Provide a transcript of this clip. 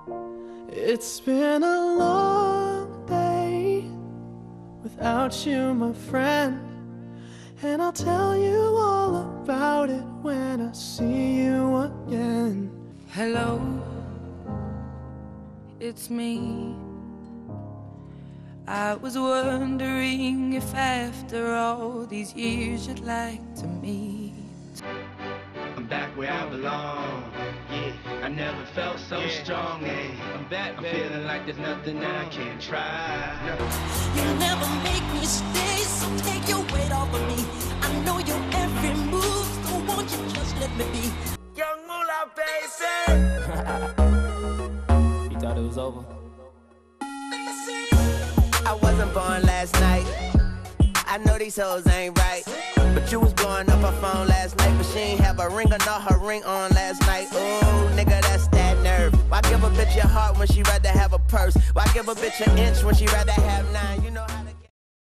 It's been a long day without you, my friend, and I'll tell you all about it when I see you again. Hello, it's me. I was wondering if after all these years you'd like to meet. I'm back where I belong. Yeah, I never felt so strong. Yeah, I'm back, I'm feeling like there's nothing I can't try. You never make me stay, so take your weight off of me. I know your every move, so won't you just let me be? Young Moolah, baby. You thought it was over? I wasn't born last night. I know these hoes ain't right, but you was blowing up her phone last night, but she ain't have a ring or not her ring on last night. Ooh, nigga, that's that nerve. Why give a bitch your heart when she rather have a purse? Why give a bitch an inch when she rather have 9? You know.